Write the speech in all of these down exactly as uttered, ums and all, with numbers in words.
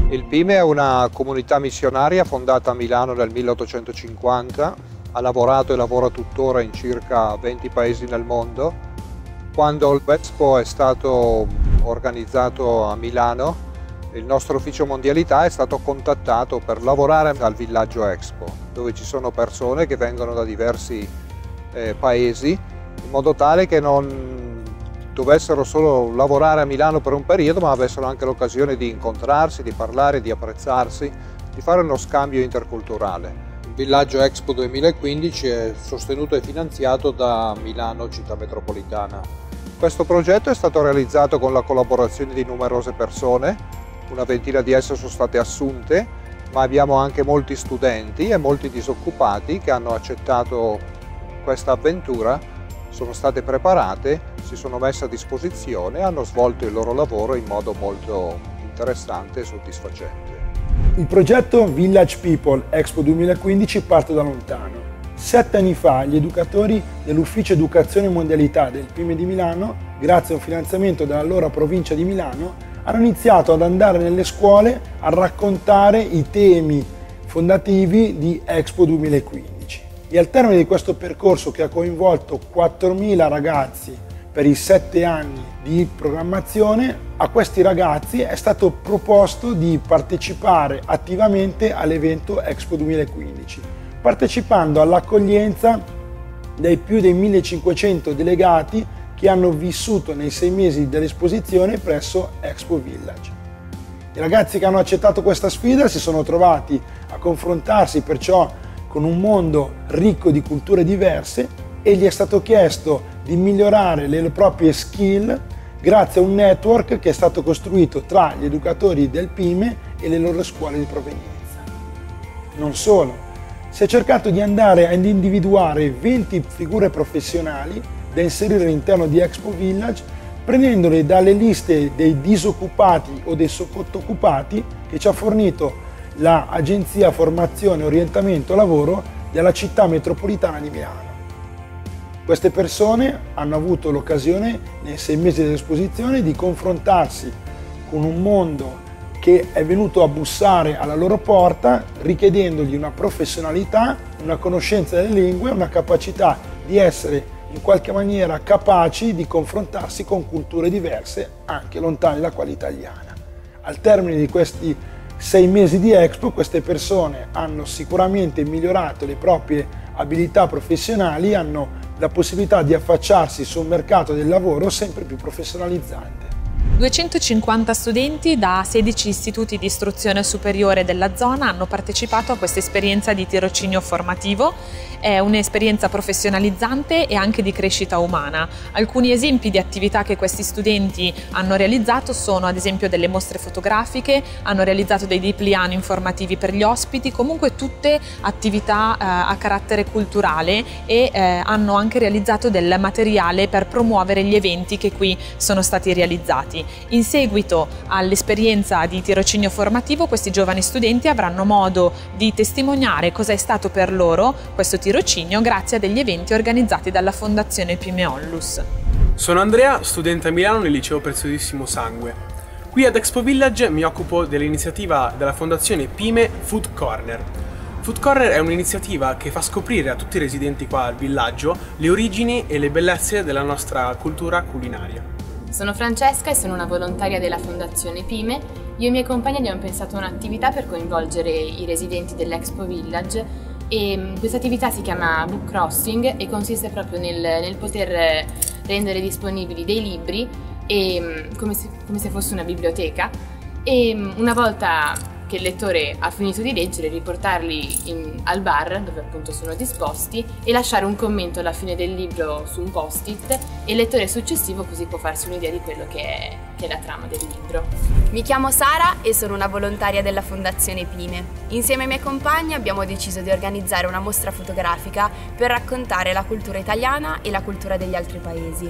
Il PIME è una comunità missionaria fondata a Milano nel milleottocentocinquanta, ha lavorato e lavora tuttora in circa venti paesi nel mondo. Quando l'Expo è stato organizzato a Milano, il nostro ufficio mondialità è stato contattato per lavorare al villaggio Expo, dove ci sono persone che vengono da diversi eh, paesi, in modo tale che non dovessero solo lavorare a Milano per un periodo, ma avessero anche l'occasione di incontrarsi, di parlare, di apprezzarsi, di fare uno scambio interculturale. Il villaggio Expo duemilaquindici è sostenuto e finanziato da Milano Città Metropolitana. Questo progetto è stato realizzato con la collaborazione di numerose persone, una ventina di esse sono state assunte, ma abbiamo anche molti studenti e molti disoccupati che hanno accettato questa avventura, sono state preparate, si sono messe a disposizione e hanno svolto il loro lavoro in modo molto interessante e soddisfacente. Il progetto Village People Expo duemilaquindici parte da lontano. Sette anni fa gli educatori dell'Ufficio Educazione e Mondialità del PIME di Milano, grazie a un finanziamento dall'allora provincia di Milano, hanno iniziato ad andare nelle scuole a raccontare i temi fondativi di Expo duemilaquindici. E al termine di questo percorso, che ha coinvolto quattromila ragazzi per i sette anni di programmazione, a questi ragazzi è stato proposto di partecipare attivamente all'evento Expo duemilaquindici, partecipando all'accoglienza dei più dei millecinquecento delegati che hanno vissuto nei sei mesi dell'esposizione presso Expo Village. I ragazzi che hanno accettato questa sfida si sono trovati a confrontarsi perciò con un mondo ricco di culture diverse e gli è stato chiesto di migliorare le proprie skill grazie a un network che è stato costruito tra gli educatori del PIME e le loro scuole di provenienza. Non solo, si è cercato di andare ad individuare venti figure professionali da inserire all'interno di Expo Village, prendendole dalle liste dei disoccupati o dei sottoccupati che ci ha fornito l'Agenzia Formazione e Orientamento Lavoro della Città Metropolitana di Milano. Queste persone hanno avuto l'occasione nei sei mesi dell'esposizione di confrontarsi con un mondo che è venuto a bussare alla loro porta, richiedendogli una professionalità, una conoscenza delle lingue, una capacità di essere in qualche maniera capaci di confrontarsi con culture diverse, anche lontane da quella italiana. Al termine di questi sei mesi di Expo, queste persone hanno sicuramente migliorato le proprie abilità professionali, hanno la possibilità di affacciarsi su un mercato del lavoro sempre più professionalizzante. duecentocinquanta studenti da sedici istituti di istruzione superiore della zona hanno partecipato a questa esperienza di tirocinio formativo. È un'esperienza professionalizzante e anche di crescita umana. Alcuni esempi di attività che questi studenti hanno realizzato sono ad esempio delle mostre fotografiche, hanno realizzato dei dépliant informativi per gli ospiti, comunque tutte attività eh, a carattere culturale e eh, hanno anche realizzato del materiale per promuovere gli eventi che qui sono stati realizzati. In seguito all'esperienza di tirocinio formativo, questi giovani studenti avranno modo di testimoniare cosa è stato per loro questo tirocinio grazie a degli eventi organizzati dalla Fondazione PIME Onlus. Sono Andrea, studente a Milano nel liceo Preziosissimo Sangue. Qui ad Expo Village mi occupo dell'iniziativa della Fondazione PIME Food Corner. Food Corner è un'iniziativa che fa scoprire a tutti i residenti qua al villaggio le origini e le bellezze della nostra cultura culinaria. Sono Francesca e sono una volontaria della Fondazione PIME. Io e i miei compagni abbiamo pensato a un'attività per coinvolgere i residenti dell'Expo Village e questa attività si chiama Book Crossing e consiste proprio nel, nel poter rendere disponibili dei libri e, come, se, come se fosse una biblioteca, e una volta che il lettore ha finito di leggere riportarli in, al bar dove appunto sono disposti e lasciare un commento alla fine del libro su un post-it, e il lettore successivo così può farsi un'idea di quello che è, che è la trama del libro. Mi chiamo Sara e sono una volontaria della Fondazione PIME. Insieme ai miei compagni abbiamo deciso di organizzare una mostra fotografica per raccontare la cultura italiana e la cultura degli altri paesi.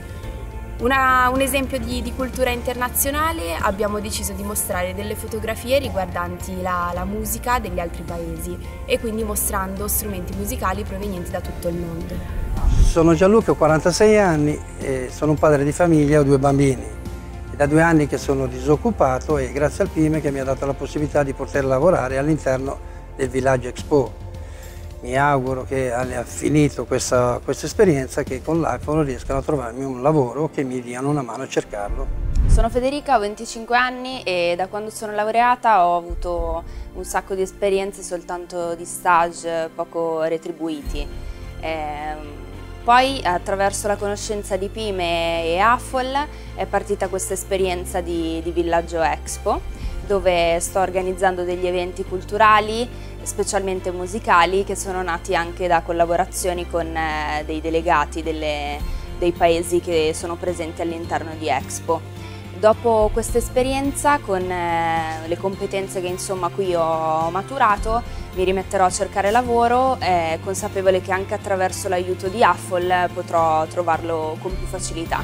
Una, un esempio di, di cultura internazionale: abbiamo deciso di mostrare delle fotografie riguardanti la, la musica degli altri paesi e quindi mostrando strumenti musicali provenienti da tutto il mondo. Sono Gianluca, ho quarantasei anni e sono un padre di famiglia, ho due bambini. Da due anni che sono disoccupato e grazie al Pime che mi ha dato la possibilità di poter lavorare all'interno del Village Expo. Mi auguro che abbia finito questa, questa esperienza, che con l'Apple riescano a trovarmi un lavoro, che mi diano una mano a cercarlo. Sono Federica, ho venticinque anni e da quando sono laureata ho avuto un sacco di esperienze soltanto di stage poco retribuiti. Ehm, Poi attraverso la conoscenza di Pime e Affol è partita questa esperienza di, di Villaggio Expo, dove sto organizzando degli eventi culturali, specialmente musicali, che sono nati anche da collaborazioni con eh, dei delegati delle, dei paesi che sono presenti all'interno di Expo. Dopo questa esperienza, con eh, le competenze che insomma qui ho maturato, mi rimetterò a cercare lavoro, eh, consapevole che anche attraverso l'aiuto di Affol potrò trovarlo con più facilità.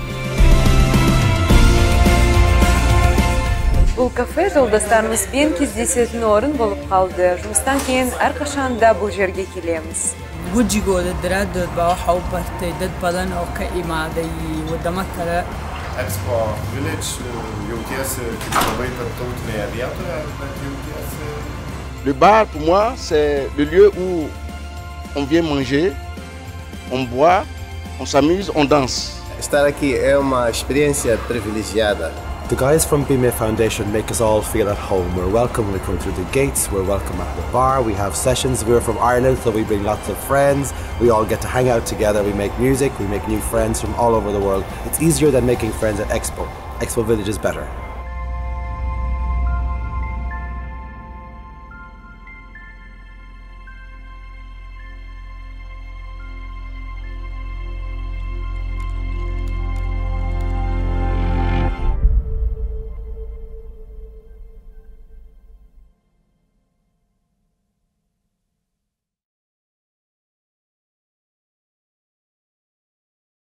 Бұл кафе жолдастарымызбен кездесетін орын болып қалды. Жұмыстан кейін әрқашан да бұл жерге келеміз. Gujigooda daraaddood baa waxa u bartay dad badan oo ka imaaday wadamo kale. Expo Village jautiesi kaip labai tarptautinėje vietoje, bet jautiesi. Le bar pour moi c'est le lieu où on vient manger, on boit, on s'amuse, on danse. Estar aqui é uma experiência privilegiada. The guys from Pime Foundation make us all feel at home. We're welcome when we come through the gates, we're welcome at the bar, we have sessions. We're from Ireland, so we bring lots of friends. We all get to hang out together, we make music, we make new friends from all over the world. It's easier than making friends at Expo. Expo Village is better.